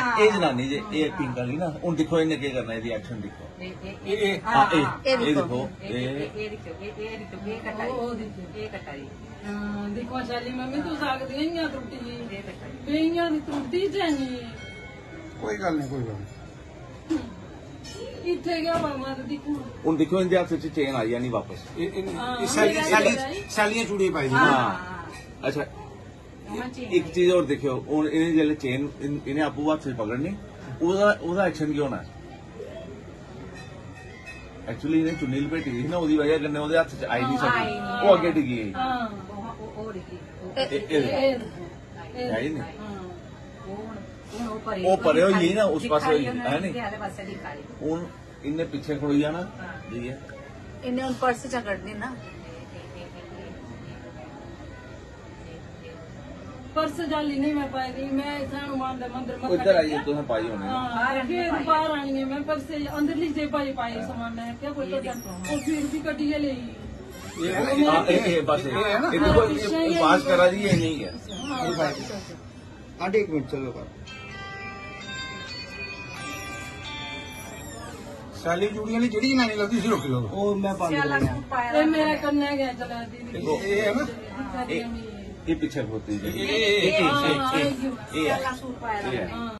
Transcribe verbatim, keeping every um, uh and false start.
ये जनानी जे ये पिंक वाली ना हूं देखो इन्हें क्या करना है एक्शन देखो देखो देखो शाली मम्मी तू सकती है त्रुटी बेइयां दी त्रुटी जानी कोई गल नहीं कोई गल इत्थे गया मामा देखो हूं देखो इनके हाथ च चेन आई जानी वापस सैलियां चूड़ियां पाई दी हाँ अच्छा एक चीज और देखियो हूं इन्हें जेल्ले चेन इन्हें आपू हाथ से पकड़नी ओदा ओदा एक्शन की होना एक्चुअली इन्हें चुन्नी लपेटी थी ना ओदी वजह कन्नै ओदे हाथ च आई नहीं सकी वो अगे डिगी है ही नहीं वो परे हुई ना उस पास है नहीं हूं इन्हें पीछे खड़ोई जाना जी है इन्हें उन पर्स चा कढ़नी ना पर्स जाली नहीं मैं पाई रही मैं हनुमान मंदिर में इधर आइए तो पाई होने फिर बाहर आनी है मैं पर्स अंदर ली जे पाई पाई सामान है क्या कोई और फिर भी कटिए ले बस पास करा दी ये नहीं है आंटी एक मिनट चलो सैली चूड़ियां नहीं जेड़ी जनानी लगती सी रोकी लो मैं मेरा कन्या गया चला दी ये पीछे होती है